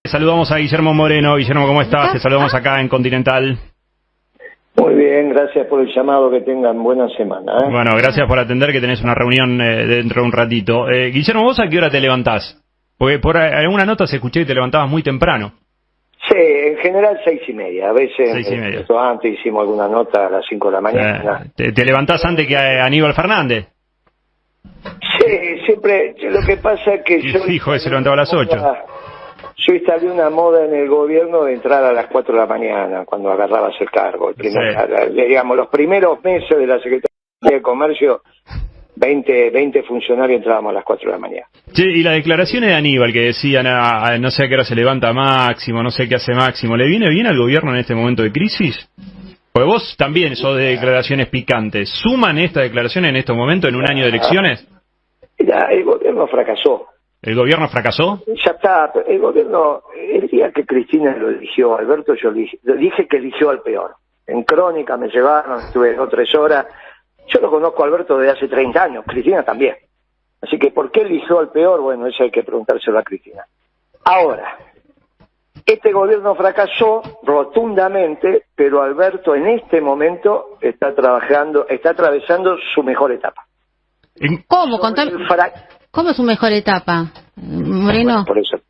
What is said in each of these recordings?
Saludamos a Guillermo Moreno. Guillermo, ¿cómo estás? Te saludamos acá en Continental. Muy bien, gracias por el llamado, que tengan buena semana. Bueno, gracias por atender, que tenés una reunión dentro de un ratito. Guillermo, ¿vos a qué hora te levantás? Porque por alguna nota se escuché que te levantabas muy temprano. Sí, en general 6:30, a veces 6:30. Antes hicimos alguna nota a las 5 de la mañana. ¿Te levantás antes que Aníbal Fernández? Sí, siempre, lo que pasa es que yo... Fijo, se levantaba a las 8. Yo instalé una moda en el gobierno de entrar a las 4 de la mañana, cuando agarrabas el cargo. Digamos, los primeros meses de la Secretaría de Comercio, 20 funcionarios entrábamos a las 4 de la mañana. Che, y las declaraciones de Aníbal que decían, no sé a qué hora se levanta Máximo, no sé qué hace Máximo, ¿le viene bien al gobierno en este momento de crisis? Pues vos también sos de declaraciones picantes. ¿Suman estas declaraciones en estos momentos, en un año de elecciones? Mira, el gobierno fracasó. ¿El gobierno fracasó? Ya está, el gobierno, el día que Cristina lo eligió, Alberto, yo dije que eligió al peor. En Crónica me llevaron, estuve 2 o 3 horas. Yo lo conozco a Alberto desde hace 30 años, Cristina también. Así que, ¿por qué eligió al peor? Bueno, eso hay que preguntárselo a Cristina. Ahora, este gobierno fracasó rotundamente, pero Alberto en este momento está atravesando su mejor etapa. ¿Cómo? ¿Cómo es su mejor etapa, Moreno? Por eso.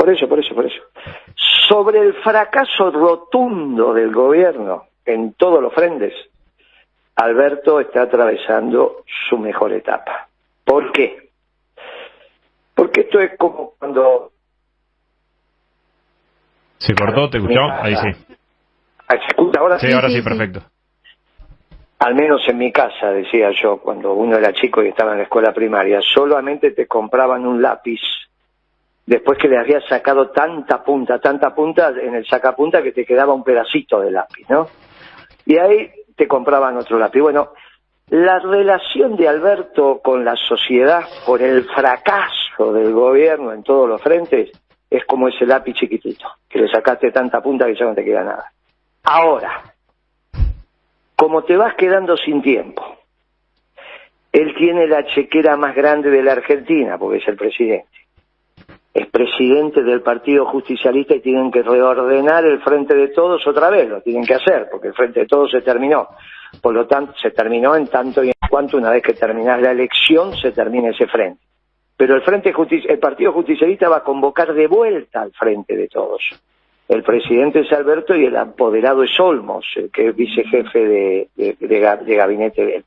Sobre el fracaso rotundo del gobierno en todos los frentes, Alberto está atravesando su mejor etapa. ¿Por qué? Porque esto es como cuando... ¿Se cortó? ¿Te escuchó? Ahí sí. ¿Se escucha ahora? Sí, ahora sí, perfecto. Al menos en mi casa, decía yo, cuando uno era chico y estaba en la escuela primaria, solamente te compraban un lápiz después que le habías sacado tanta punta en el sacapunta que te quedaba un pedacito de lápiz, ¿no? Y ahí te compraban otro lápiz. Bueno, la relación de Alberto con la sociedad por el fracaso del gobierno en todos los frentes es como ese lápiz chiquitito, que le sacaste tanta punta que ya no te queda nada. Ahora, como te vas quedando sin tiempo, él tiene la chequera más grande de la Argentina, porque es el presidente. Es presidente del Partido Justicialista y tienen que reordenar el Frente de Todos otra vez, lo tienen que hacer, porque el Frente de Todos se terminó. Por lo tanto, se terminó en tanto y en cuanto una vez que terminás la elección se termine ese frente. Pero el Partido Justicialista va a convocar de vuelta al Frente de Todos. El presidente es Alberto y el apoderado es Olmos, el que es vicejefe de gabinete de él.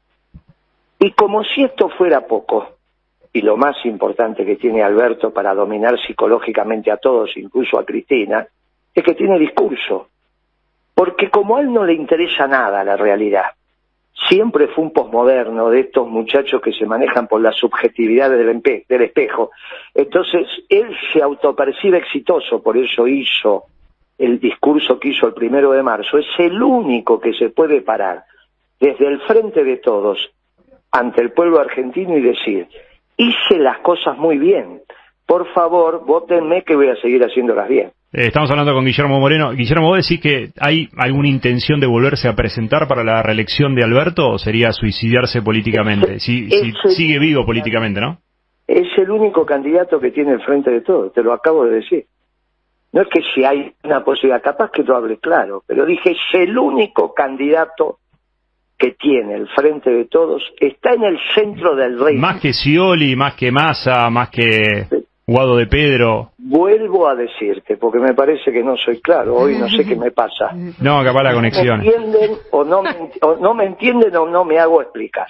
Y como si esto fuera poco, y lo más importante que tiene Alberto para dominar psicológicamente a todos, incluso a Cristina, es que tiene discurso. Porque como a él no le interesa nada la realidad, siempre fue un posmoderno de estos muchachos que se manejan por las subjetividades del espejo. Entonces, él se autopercibe exitoso, por eso hizo el discurso que hizo el 1 de marzo. Es el único que se puede parar desde el Frente de Todos ante el pueblo argentino y decir: hice las cosas muy bien, por favor, vótenme que voy a seguir haciéndolas bien. Estamos hablando con Guillermo Moreno. Guillermo, ¿vos decís que hay alguna intención de volverse a presentar para la reelección de Alberto o sería suicidarse políticamente? Si sigue vivo políticamente, ¿no? Es el único candidato que tiene el Frente de Todos, te lo acabo de decir. No es que si hay una posibilidad, capaz que lo hable claro, pero dije, es el único candidato que tiene el Frente de Todos, está en el centro del reino. Más que Scioli, más que Massa, más que Guado de Pedro. Vuelvo a decirte, porque me parece que no soy claro, hoy no sé qué me pasa. No, capaz la conexión. ¿Me entienden o no me entienden o no me hago explicar?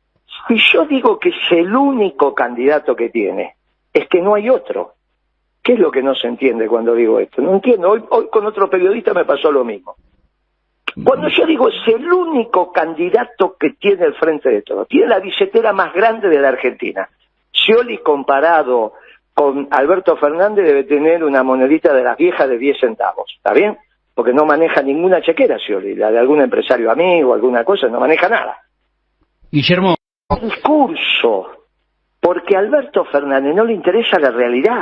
Si yo digo que es el único candidato que tiene, es que no hay otro. ¿Qué es lo que no se entiende cuando digo esto? No entiendo. Hoy con otro periodista me pasó lo mismo. Cuando yo digo es el único candidato que tiene el Frente de Todos, tiene la billetera más grande de la Argentina. Scioli comparado con Alberto Fernández debe tener una monedita de las viejas de 10 centavos, ¿está bien? Porque no maneja ninguna chequera Scioli, la de algún empresario amigo, alguna cosa, no maneja nada. Guillermo. Discurso, porque a Alberto Fernández no le interesa la realidad.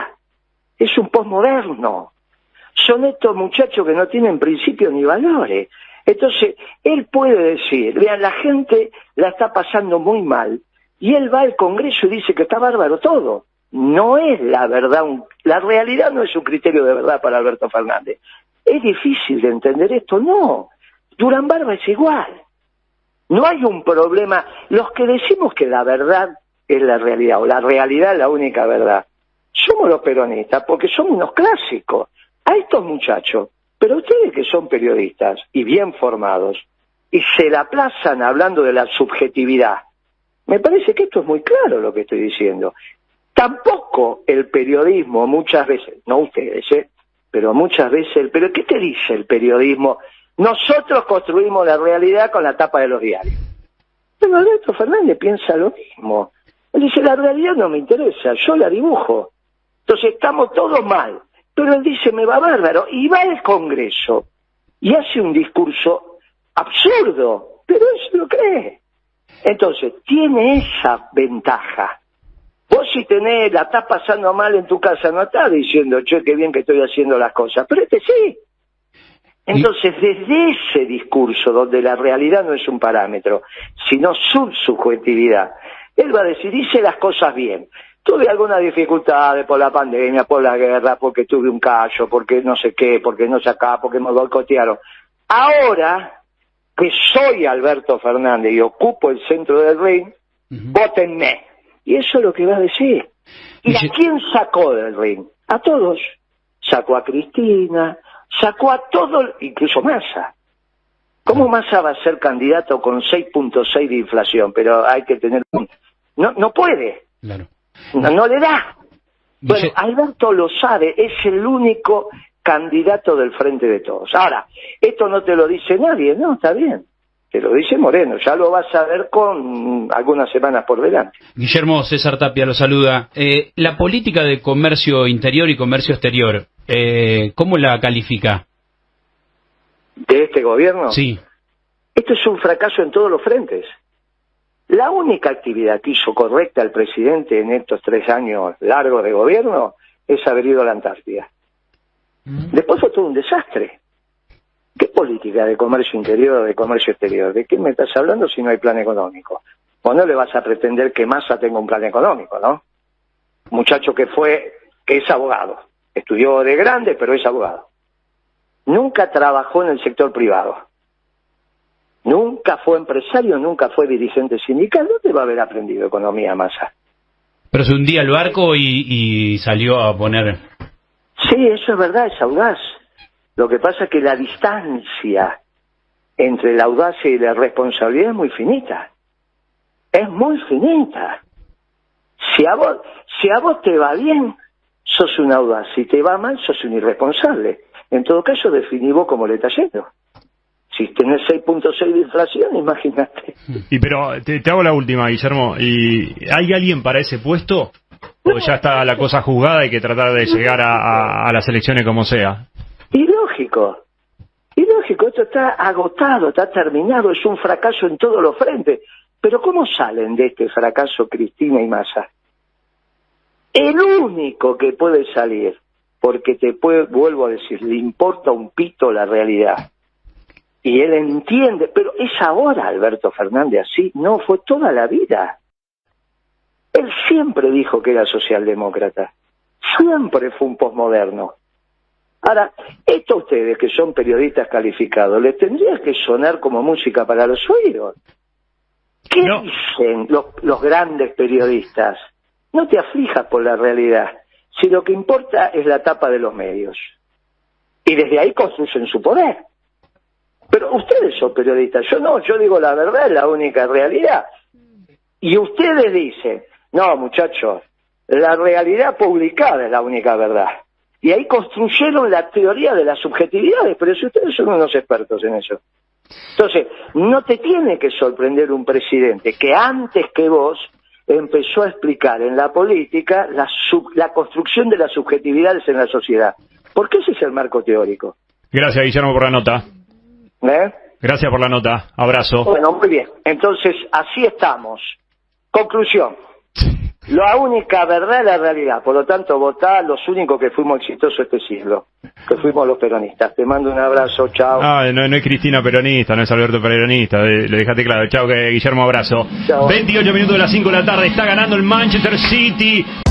Es un posmoderno. Son estos muchachos que no tienen principios ni valores. Entonces, él puede decir, vean, la gente la está pasando muy mal, y él va al Congreso y dice que está bárbaro todo. no es la verdad, la realidad no es un criterio de verdad para Alberto Fernández. Es difícil de entender esto, no. Durán Barba es igual. No hay un problema. Los que decimos que la verdad es la realidad, o la realidad es la única verdad, somos los peronistas, porque somos unos clásicos. A estos muchachos, pero ustedes que son periodistas y bien formados, y se la plazan hablando de la subjetividad, me parece que esto es muy claro lo que estoy diciendo. Tampoco el periodismo muchas veces, no ustedes, pero muchas veces, pero ¿qué te dice el periodismo? Nosotros construimos la realidad con la tapa de los diarios. Pero Alberto Fernández piensa lo mismo. Él dice, la realidad no me interesa, yo la dibujo. Entonces estamos todos mal. Pero él dice, me va bárbaro. Y va al Congreso y hace un discurso absurdo, pero él se lo cree. Entonces, tiene esa ventaja. Vos si la estás pasando mal en tu casa, no estás diciendo, che, qué bien que estoy haciendo las cosas, pero sí. Entonces, desde ese discurso, donde la realidad no es un parámetro, sino su subjetividad, él va a decir, hice las cosas bien. Tuve algunas dificultades por la pandemia, por la guerra, porque tuve un callo, porque no sé qué, porque no sé acá, porque me boicotearon. Ahora que soy Alberto Fernández y ocupo el centro del ring, vótenme. Y eso es lo que va a decir. ¿Y a quién sacó del ring? A todos. Sacó a Cristina, sacó a todos, incluso Massa. ¿Cómo Massa va a ser candidato con 6.6 de inflación? Pero hay que tener... No puede. Claro. No le da. Bueno, Alberto lo sabe, es el único candidato del Frente de Todos. Ahora, esto no te lo dice nadie, no, está bien. Te lo dice Moreno, ya lo vas a ver con algunas semanas por delante. Guillermo, César Tapia lo saluda. La política de comercio interior y comercio exterior, ¿cómo la califica? ¿De este gobierno? Sí. Esto es un fracaso en todos los frentes. La única actividad que hizo correcta el presidente en estos 3 años largos de gobierno es haber ido a la Antártida. Después fue todo un desastre. ¿Qué política de comercio interior o de comercio exterior? ¿De qué me estás hablando si no hay plan económico? O no le vas a pretender que Massa tenga un plan económico, ¿no? Muchacho que es abogado. Estudió de grande, pero es abogado. Nunca trabajó en el sector privado. Nunca fue empresario, nunca fue dirigente sindical. ¿Dónde va a haber aprendido economía Massa? Pero se hundía el barco y salió a poner... Sí, eso es verdad, es audaz. Lo que pasa es que la distancia entre la audacia y la responsabilidad es muy finita. Es muy finita. Si a vos te va bien, sos un audaz. Si te va mal, sos un irresponsable. En todo caso, definí vos cómo le está yendo. Si tenés 6.6 de inflación, imagínate. Y pero te hago la última, Guillermo. ¿Y hay alguien para ese puesto? ¿O ya está la cosa juzgada y hay que tratar de llegar a las elecciones como sea? Y lógico, esto está agotado, está terminado, es un fracaso en todos los frentes. Pero ¿cómo salen de este fracaso Cristina y Massa? El único que puede salir, porque vuelvo a decir, le importa un pito la realidad. Y él entiende, pero es ahora Alberto Fernández así, no fue toda la vida. Él siempre dijo que era socialdemócrata, siempre fue un posmoderno. Ahora, esto a ustedes que son periodistas calificados, les tendría que sonar como música para los oídos. ¿Qué dicen los grandes periodistas? No te aflijas por la realidad, si lo que importa es la tapa de los medios. Y desde ahí construyen su poder. Pero ustedes son periodistas, yo no, yo digo la verdad, es la única realidad. Y ustedes dicen, no muchachos, la realidad publicada es la única verdad. Y ahí construyeron la teoría de las subjetividades, pero si ustedes son unos expertos en eso. Entonces, no te tiene que sorprender un presidente que antes que vos empezó a explicar en la política la construcción de las subjetividades en la sociedad. Porque ese es el marco teórico. Gracias, Guillermo, por la nota. Gracias por la nota. Abrazo. Bueno, muy bien. Entonces, así estamos. Conclusión. La única verdad es la realidad. Por lo tanto, votá los únicos que fuimos exitosos este siglo. Que fuimos los peronistas. Te mando un abrazo. Chao. No es Cristina peronista, no es Alberto peronista. Le dejaste claro. Chao, Guillermo, abrazo. Chao. 28 minutos de las 5 de la tarde. Está ganando el Manchester City.